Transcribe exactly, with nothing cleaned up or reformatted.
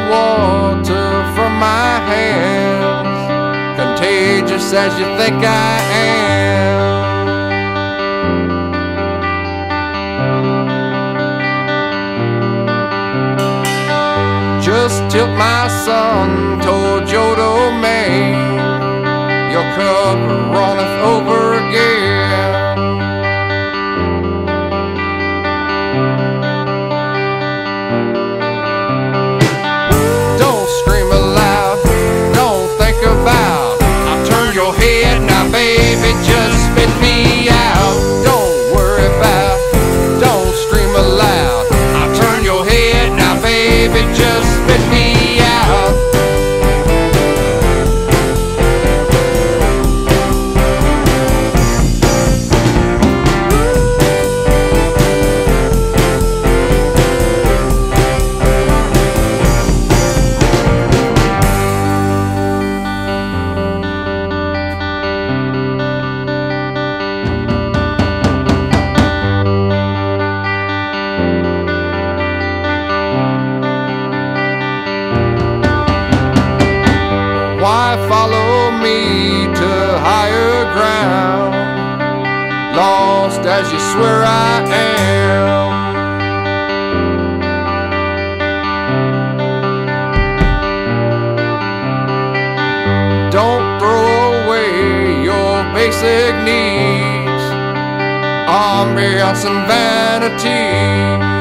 water from my hands, contagious as you think I am. Just tilt my son toward Woodow, Maine, your cup runneth over again. Don't scream aloud, don't think about, I'll turn your head now, baby, just spit me out. Don't worry about, don't scream aloud, I'll turn your head now, baby, just spit me out. Why follow me to higher ground, lost as you swear I am? Don't throw away your basic needs, ambiance and vanity.